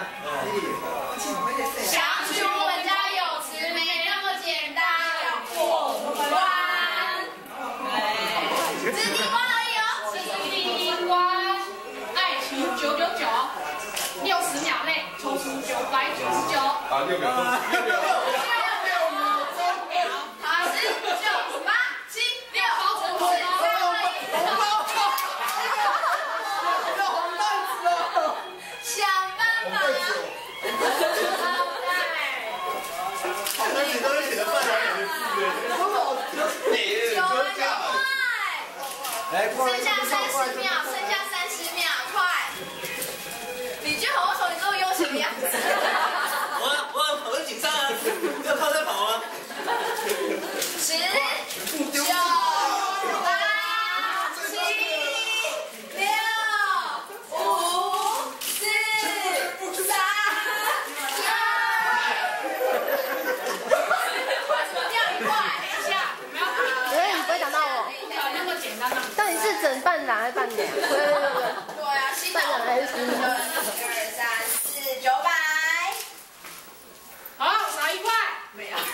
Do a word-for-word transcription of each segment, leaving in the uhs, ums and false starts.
想去我家泳池没那么简单，要过关。只听关而已哦，只听关。爱情九九九，六十秒内抽出九百九十九。啊，六秒钟，六秒钟。 剩下三十秒，剩下三十秒，快！李俊宏，为什么你这么悠闲的样子？ 我我我很紧张啊，要靠在跑啊！ 十、九、八、七、六、五、四、三、二。什么掉一块？等一下，不要打。 哎，你不会打到我。 那么简单吗？ 到底是整半打还是半点？对对对对。 对啊，新的半打还是新的？ 一二三四九百。好，少一块。没有。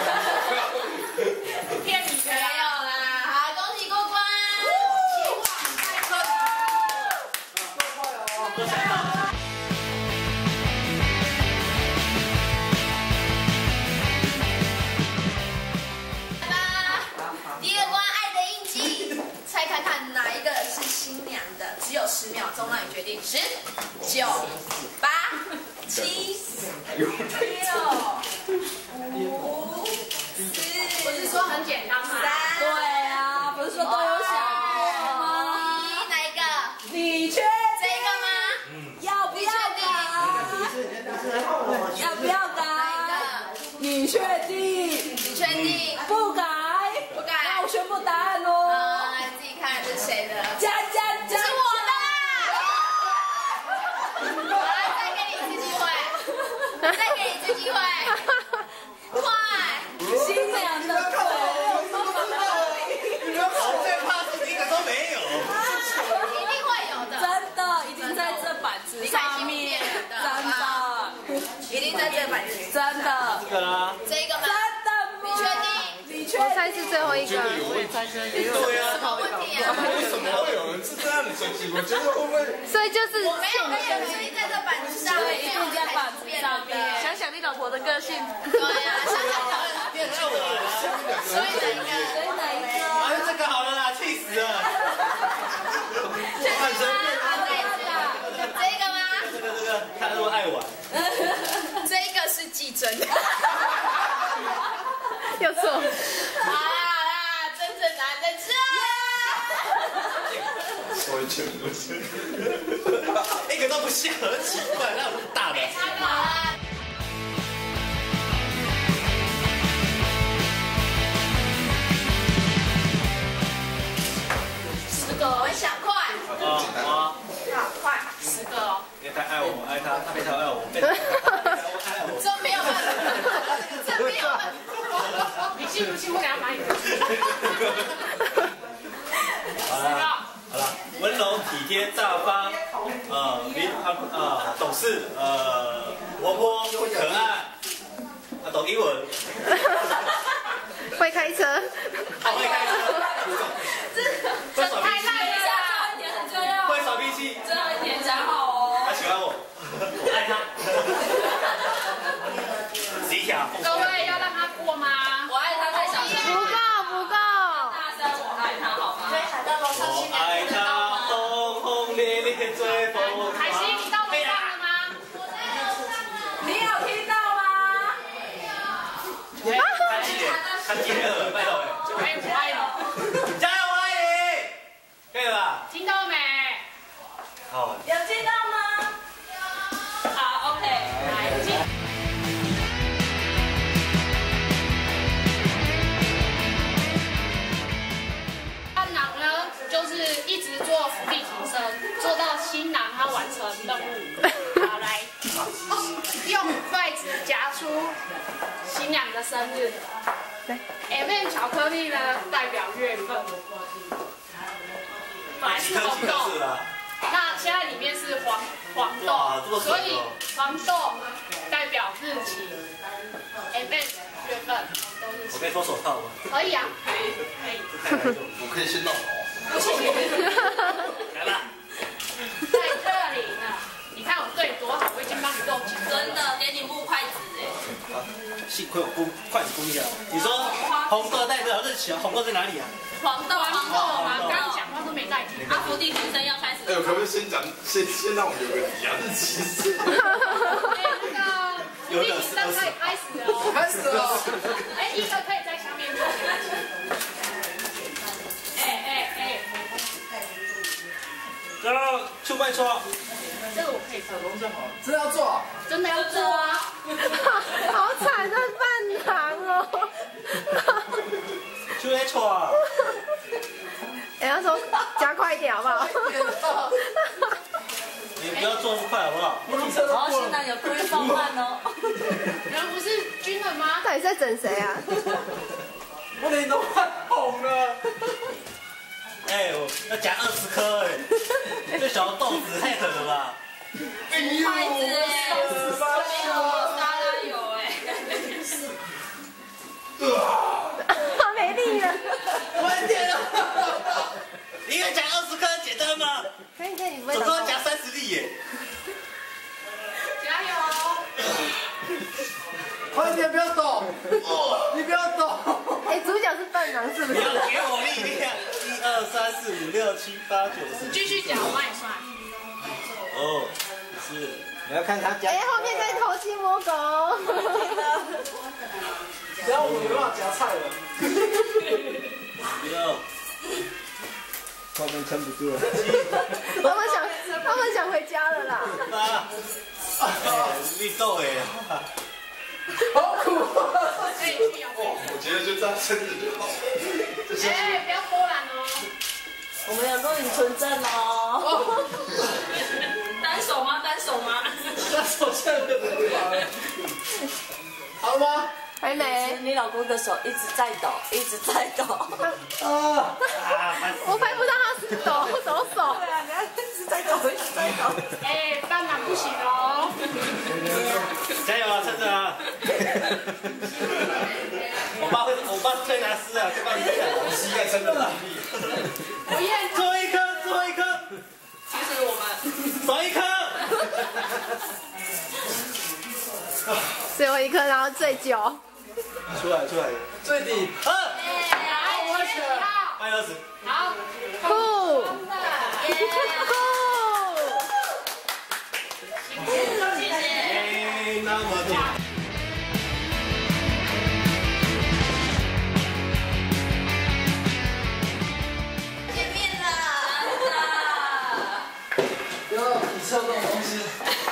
骗你没有啦！好，恭喜过关。希望太快了。过关了。来吧，第二关爱的印记。 猜看看哪一个是新娘的？只有十秒钟让你决定。十、九、八、七、六、五、四。不是说很简单吗？三。 对啊，不是说都有想过吗？ 一，哪一个？ 你确这个吗？ 定？要不要改？要不要改？ 哪一个？ 你确定？ 你确定？ 不改？ 不改。 那我宣布答案喽。 啊，你自己看这是谁的？ 加加加！ 是我的啦！好了，再给你一次机会，再给你一次机会，快！ 新娘的腿， 你们好最怕是一个都没有。 一定会有的， 真的已经在这板子上面，真的， 一定在这板子， 真的， 这个啦， 这个吗？ 真的吗？ 你确定？ 你确定？我猜是最后一个。 我也猜是对呀。 什么问题啊？ 为什么会有人是这样的设计？我觉得会不会？ 所以就是我没有没有一定在这板子上面， 一定在板子上面。想想你老婆的个性。 对呀，想想变臭了。 所以哪一个？ 所以哪一个？ 哎，这个好了啦，气死了。 换成这个吗？ 这个这个，他那么爱玩。 这个是季真。 又错。 好啦好啦，真正答案在这。 完全不是， 一个都不像，很奇怪，那有大的。 好啦。十个，我想快。 啊啊！ 好，快，十个哦。 因为他爱我，我爱他，他非常爱我，非常爱我。 这没有办法，这没有办法。你信不信？我给他买你。 好了，好了，温柔体贴大方，呃，明啊啊懂事，呃，活泼可爱，啊懂英文， 会开车。 好会开车，会耍脾气，会耍脾气， 最后一点想好哦。 他喜欢我，我爱他。十一条。 各位要让他过吗？我爱他太小声。 不够不够。 大声，我爱他好吗？可以喊到楼上去。 我爱他轰轰烈烈追风。 海星，你到楼上了吗？ 你有听到吗？ 看几点？看几点了？拜托哎。 哎，我爱你。 加油，阿姨！可以了吧？ 听到没？ 好。 有听到吗？ 好 ，OK，来进。伴郎呢，就是一直做伏地挺身，做到新郎他完成任务。好，来，用筷子夹出新娘的生日。 对 M and 巧克力呢，代表月份。本来是红豆， 那现在里面是黄黄豆，所以黄豆代表日期 ，M M 月份都是。 我可以脱手套吗？ 可以啊，可以可以。 我可以先弄哦。 来吧。 在这里呢，你看我对你多好，我已经帮你弄紧。 真的，给你木筷子哎。 幸亏我公筷子公一下。你说红豆代表日期啊？红豆在哪里啊？ 黄豆，黄豆， 啊，刚刚讲话都没带听。 阿福地提升要开始。 哎，我可不可以先讲，先先让我有个底啊？日期是。 哎，那个伏地挺身可以开始了哦。 开始了。 哎，一个可以在下面做。哎哎哎。 然后去外搓。 这个我可以做。 真的要做？ 真的要做啊！ 好惨的饭堂哦。 去外搓啊！ 哎，他说加快一点好不好？ 你不要做那么快好不好？ 哦，现在有规放慢哦。 人不是军人吗？ 到底在整谁啊？ 我脸都快红了。 哎，我要夹二十颗哎，这小豆子太狠了吧！ 筷子哎，没有沙拉油哎。 好没力了。 快点啊！一个夹二十颗简单吗？ 可以可以，你不会总共要抖夹三十粒耶！ 加油！ 快点，不要抖！你不要抖！ 哎，主角是伴郎是不是？ 你要给我力量！一二三四五六七八九十。 继续讲，我帮你算。 哦，是。你要看他夹。 哎，后面在偷鸡摸狗。 等下我们没办法夹菜了。 不要。后面撑不住了。 他们想，他们想回家了啦。 啊！绿豆哎。 好苦。 可以去咬。 我觉得就这样撑着就好。 哎，不要偷懒哦。 我们有录影存证哦。单手吗？单手吗？ 单手现在没有办法。好了吗？ 还没。 你老公的手一直在抖，一直在抖。 啊！ 我拍不到他是抖抖手。 对啊，你看一直在抖，一直在抖。 哎，伴郎不行哦。 加油啊，趁着啊！我爸会，我爸是推拿师啊，就帮你讲。 我膝盖撑得了。 我验最后一颗，最后一颗， 其实我们少一颗。 最后一颗，然后醉酒。 出来，出来。 最底。 二。 来，我选好。 八二十。 好。 酷。酷。 谢谢。 哎，那么简单。 见面了。 不要你吃这种东西。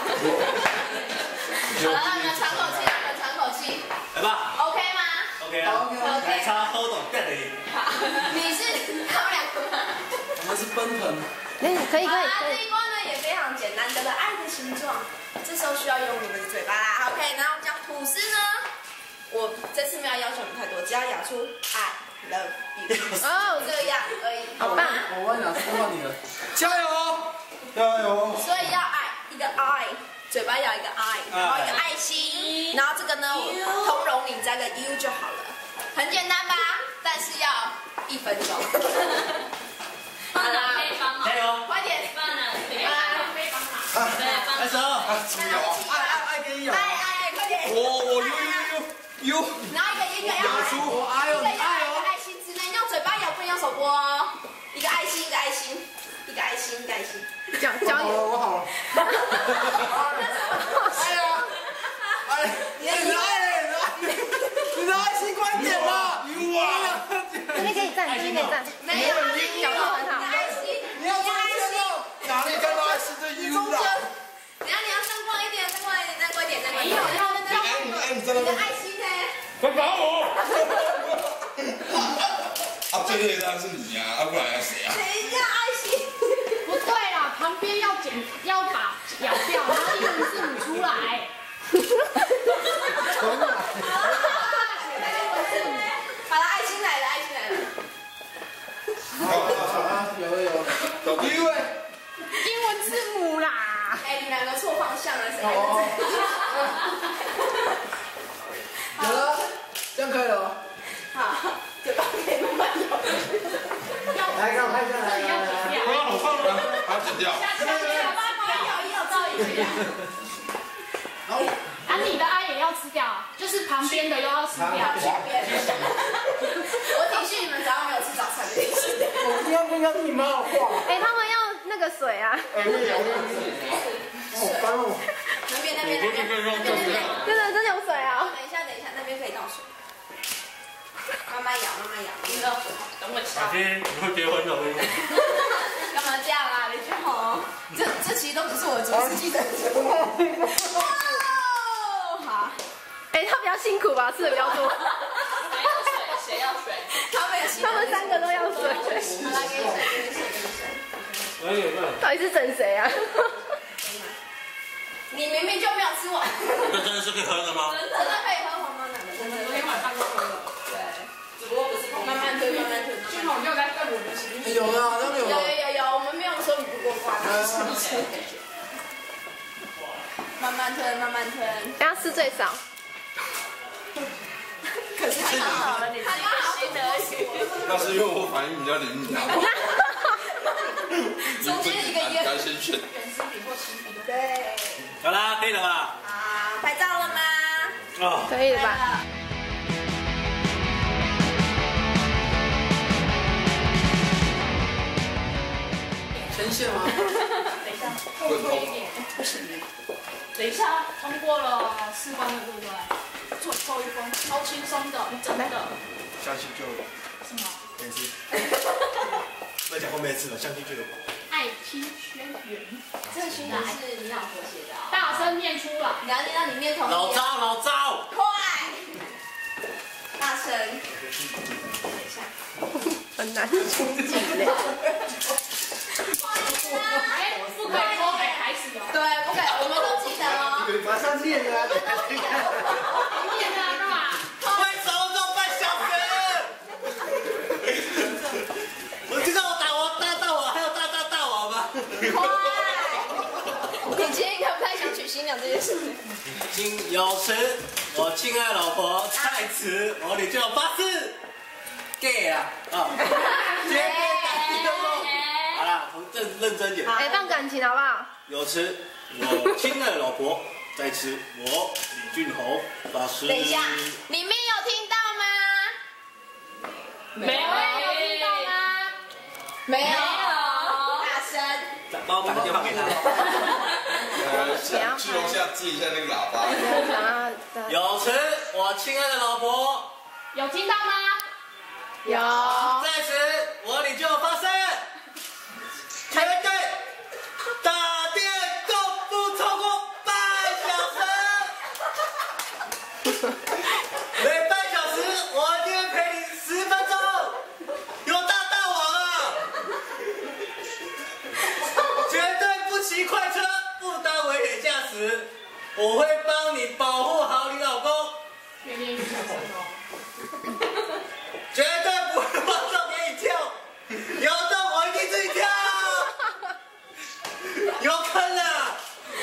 好了，你们喘口气，你们喘口气。 来吧。 OK 吗 OK 啊。 OK。 奶茶 hold on，带你。 你是他们两个吗？ 我们是奔腾。 哎，可以可以好啦， 可以。 这一关呢也非常简单，叫做爱的形状。这时候需要用你们的嘴巴啦。OK，然后讲吐司呢，我这次没有要求你太多，只要咬出 I love you， 哦， 这样而已。 好棒。 我帮你拿，看到你了。加油！加油！ 所以要爱一个 I， 嘴巴咬一个 I， 然后一个爱心，然后这个呢，我通融你加个 U 就好了，很简单吧？但是要一分钟。好啦， 加油！ 快点，来， 非常好。 开始哦。 猪咬，爱爱爱给你咬。 爱爱，快点！ 我我呦呦呦呦！ 然后一个一个要咬出我爱一哦，你爱个要一个哦。 爱心，只能用嘴巴咬，不能用手拨哦。一个爱心，一个爱心，一个爱心，一个爱心。 教教你。 好了，我好了。哎呀，哎，你的爱嘞，你的爱心快点吧！哇！ 这边可以站，这边可以站。 没有， 角度很好。 爱心， 你要中间哦，哪里看到爱心的 U 啦？ 等下你要站过一点，站过一点，站过一点，站过一点。 没有，要那哎，你哎，你在那边。 你的爱心呢？ 快打我！啊，最累当然是你呀，啊，不然要谁啊？ 等一下，爱心。 不对啦，旁边要剪，要把咬掉，然后英文字母出来。 好了，爱心来了，爱心来了。 好，有了有了，有 U 哎。 英文文字母啦。 哎，你两个错方向了，谁？ 有了，这样可以了。 好，嘴巴可以慢慢咬。 来，给我拍下来，来来来。 哇，好棒啊！把它剪掉。 下下嘴巴慢咬，一咬到一起。 好。 啊，你的爱也要吃掉啊，就是旁边的又要吃掉。 我提示你们，早上没有吃早餐的。 我今天不应该你妈的话。 哎，他们要那个水啊。 哎，我也好烦哦。 那边那边那边那边那边。 真的真的有水啊。 等一下等一下，那边可以倒水。慢慢咬慢慢咬，你倒水。 等我小心你会结婚的。 干嘛这样啊，李俊宏？这这其实都不是我主持记得。好。 哎，他比较辛苦吧，吃的比较多。 谁要水？谁要水？ 他们他们三个都要水。 好，来给你水，给你水，给你水。 我也问。 到底是整谁啊？ 你明明就没有吃完。 这真的是可以喝的吗？ 真的可以喝黄毛奶的，真的。 昨天晚上就喝了。 对。只不过不是慢慢推，慢慢推。 俊宏，你有在瞪我的心？ 有啊，那有有有有有，我们没有说你不过关。慢慢吞，慢慢吞。 等下吃最少。 可是他刚好了，你他刚好心得许。 那是因为我反应比较灵敏啊。 中间一个一个。 该先选。 对。 好啦，可以了吧？ 好，拍照了吗？ 哦， 可以了吧？ 牵线吗？ 等一下，后退一点。不行。等一下，通过了试关的对不对？做抽一封，超轻松的，真的。 相信就有。 什么？ 没事。不要讲后面次了，相信就有。 爱听宣言。 这个宣言是你老婆写的。 大声念出来。 你要念到你念同意。 老招，老招。 快。大声。 很难出记嘞。 哎，不可以说哎，开始哦。 对，不可以，我们都记得哦。 马上念啊！ 念啊，干嘛？ 为什么做半小时？我知道我打我大大王，还有大大大王吗？ 快！你今天应该不太想娶新娘这件事。 今有时，我亲爱老婆在此，我你就有发誓。gay 啊，啊，绝对打你的梦。好啦，从认认真点。 哎，放感情好不好？ 有时，我亲爱的老婆在此，我李俊宏发誓。 等一下，里面有听到吗？ 没有，有听到吗？ 没有。大声。 帮我打个电话给他。 呃，去楼下接一下那个喇叭。 有时，我亲爱的老婆有听到吗？ 有。 在此，我李俊宏发誓，绝对打电动不超过半小时。每半小时，我一定会陪你十分钟。有大大王啊！绝对不骑快车，不当危险驾驶。我会帮你保护好你老公。 越念越小声哦。 绝对不会往上给你跳，有洞我一定自己跳。有坑啊！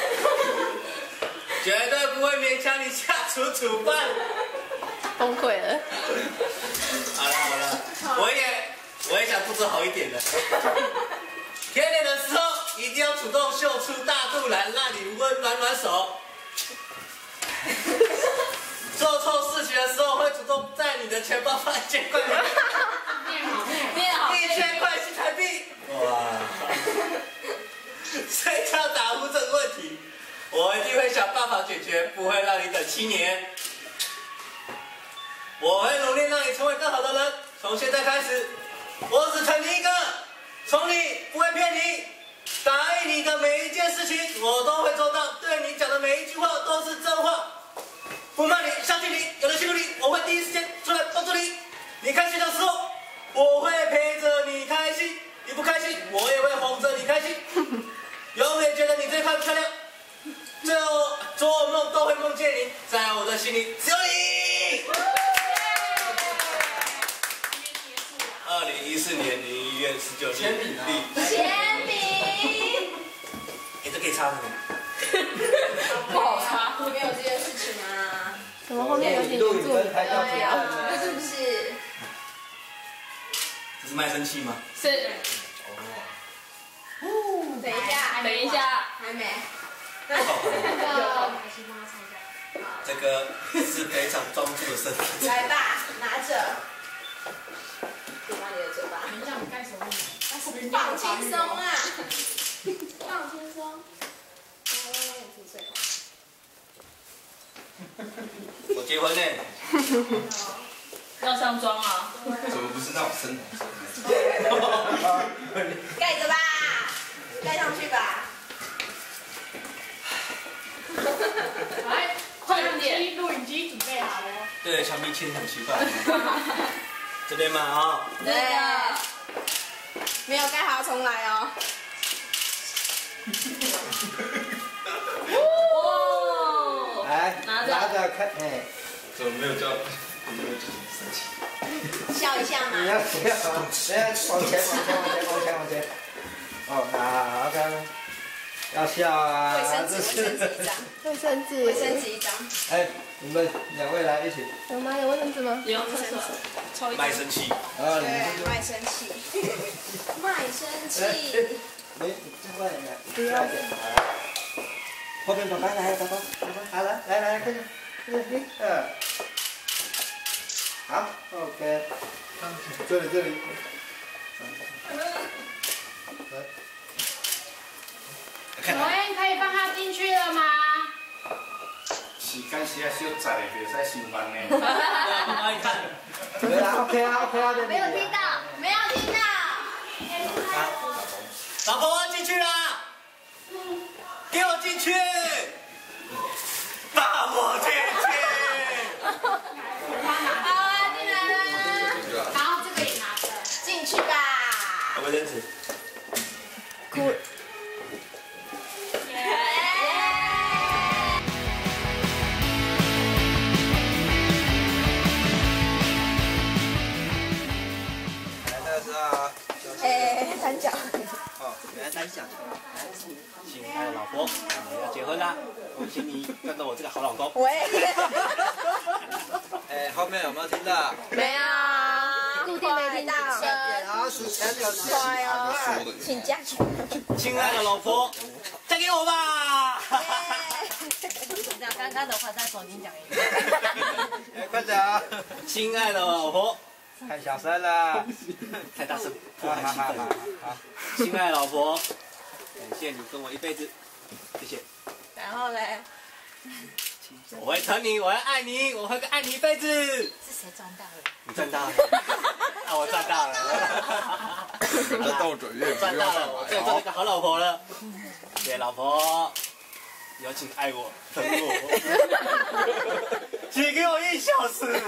绝对不会勉强你下厨煮饭。 崩溃了。 好了好了，我也我也想布置好一点的。甜点的时候一定要主动秀出大肚腩，让你温暖暖手。做错事情的时候会主动在你的钱包放一千块。 念好， 一千块新台币。哇！睡觉打呼这个问题，我一定会想办法解决，不会让你等七年。我会努力让你成为更好的人。从现在开始，我只疼你一个，宠你，不会骗你，答应你的每一件事情我都会做到，对你讲的每一句话都是真话。不骂你，相信你，有了辛苦你，我会第一时间出来帮助你。你开心的时候，我会陪着你开心；你不开心，我也会哄着你开心。永远觉得你最漂亮，最后做梦都会梦见你，在我的心里只有你。二零一四年零一月十九日， 铅笔铅笔。 以插这个。 不好插，没有这件事情啊。 怎么后面有点原住民对啊，是不是？ 这是卖身契吗？ 是。 等一下， 等一下， 还没。 这个是非常专注的身体。 来吧，拿着。给到你的嘴巴。 等一下，你盖手印。 放轻松啊！放轻松。 我结婚呢。 要上妆啊？ 怎么不是那种深红色的？盖着吧，盖上去吧。 来，快点！录影机准备好了。 对，墙壁贴得很奇怪。这边嘛啊。 对的。没有盖好，重来哦。 哇！ 来， 拿着拿着看，哎。 怎么没有叫？没有叫你生气？ 笑一下嘛。 你要不要？往前，往前，往前，往前，往前。哦，好，OK。要笑啊！ 卫生纸，卫生纸一张。 卫生纸。 卫生纸一张。 哎，你们两位来一起。 有吗？有卫生纸吗？ 有厕所。抽一卖身契。 对，卖身契。卖身契。 你这块来，不要点。后面爸爸来，爸爸，爸爸，好来，来来，快点，快点，嗯。好 ，OK。这里，这里。 小恩可以放他进去了吗？ 时间是啊，小窄的，袂使上班呢。 帮你看。 对啊 ，OK 啊，OK 啊， 没有听到，没有听到。 老婆，我进去啦！给我进去！把我进去！ 好啊，进来啦。 然后这个也拿着。 进去吧。 卫生纸。 哭。 哎，三角。 哦，原来三角。亲爱的老婆，我们要结婚啦！恭喜你赚到我这个好老公。 喂。 哎，后面有没有听到？ 没有，固定没听到。 然后数钱有事。 快哦，请加钱。 亲爱的老婆，嫁给我吧！ 那刚刚的话再重新讲一遍。 哎，快点啊！ 亲爱的老婆， 太小声了， 太大声破坏气氛了。好，亲爱的老婆，感谢你跟我一辈子，谢谢。 然后嘞？ 我会疼你，我会爱你，我会爱你一辈子。 是谁赚到了？ 你赚到了，啊，我赚到了。 这斗嘴乐赚到了，我最后做了一个好老婆了。对，老婆，以后请爱我，疼我，请给我一小时。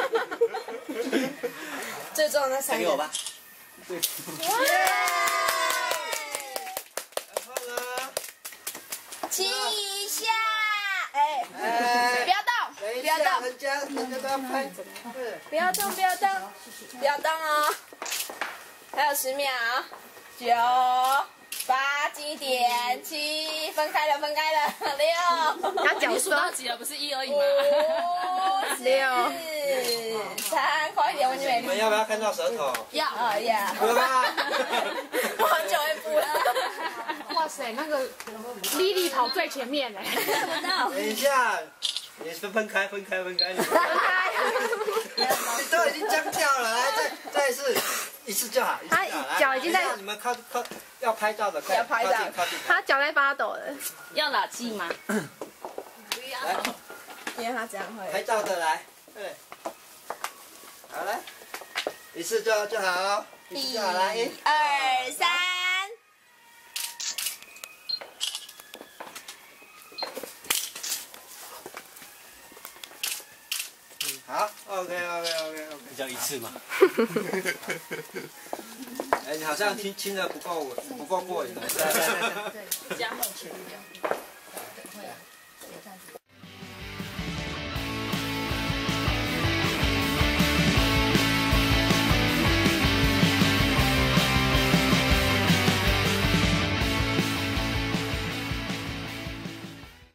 最重要的三嫁给我吧。 然后呢？ 亲一下，哎，不要动，不要动， 人家人家都要拍， 不要动，不要动，不要动哦。还有十秒，九、八、几点？七，分开了，分开了，六。 要脚数到几了？不是一而已吗？ 五、 六、 四、三，快一点，我已经没你们要不要看到舌头？ 要，啊要。 有吗？ 我很久没补了。 哇塞，那个莉莉跑最前面嘞。 等一下，你分分开，分开，分开。 分开。 你都已经僵掉了，来再再一次，一次就好。 他脚已经在。 你们靠靠要拍照的， 要拍照， 靠近。 他脚在发抖了。 要哪记吗？ 不要，因为他这样会。 拍照的来，对，好来，一次就就好，一次就好来，一、 二、三。 好 ，OK OK OK OK， 你叫一次吗？ 哎，你好像亲亲的不够不够过瘾。来来来， 加后前面。